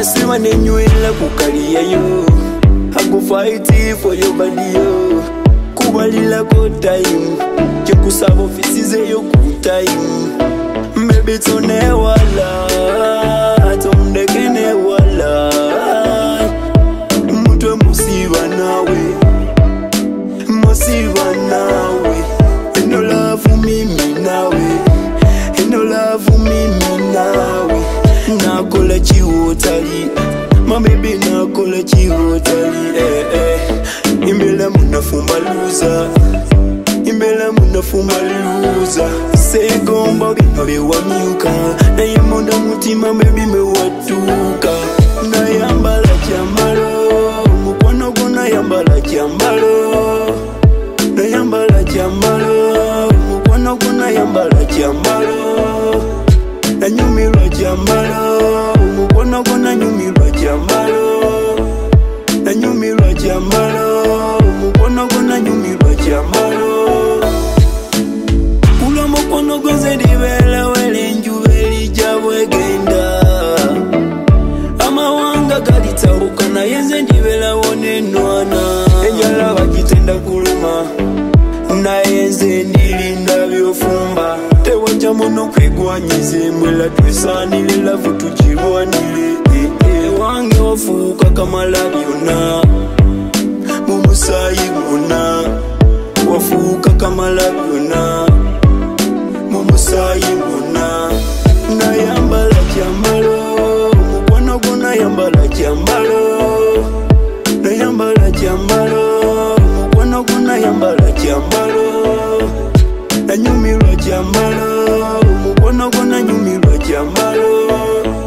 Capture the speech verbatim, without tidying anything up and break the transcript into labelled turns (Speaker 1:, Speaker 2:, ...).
Speaker 1: Nasema nenywela kukalia yo, I go fight for your body yo. Kubalila ko time, kyekusaba ofisize yo ku time. Baby tone wala, tondeke ne wala. Mutwe musiba nawe, musiba nawe. No love mimi nawe, no love mimi nawe. Nakola chiwotali, my baby nakola chiwotali. Eh eh, imbela munafumba luza, imbela munafumba luza. Segomba bino bewamyuka, naye munda mutima baby mewatuka. Nayambala Kyambalo, mukwano gona yambala Kyambalo. Nayambala Kyambalo, mukwano gona yambala Kyambalo. Nanyumirwa Kyambalo, mukwano gona nyumirwa Kyambalo. Nanyumirwa Kyambalo, mukwano gona nyumirwa Kyambalo. Kula mukwano gonze ndibela wele njubeli jabwe genda. Amawanga galitawuka na yenze ndibela wone nwana. Enjala bagitenda kuluma, na yenze ndilinda byofumba. Tewacha muno kwegwanyize mwela twisanile lavu tukirwanile. Wange wafuuka kamala byonna, mumusayi gwonna. Wafuuka kamala byonna, mumusayi gwonna. Nayambala Kyambalo, mukwano gona yambala Kyambalo. Nayambala Kyambalo, mukwano gona yambala Kyambalo. Nanyumirwa Kyambalo, mukwano gona nyumirwa Kyambalo.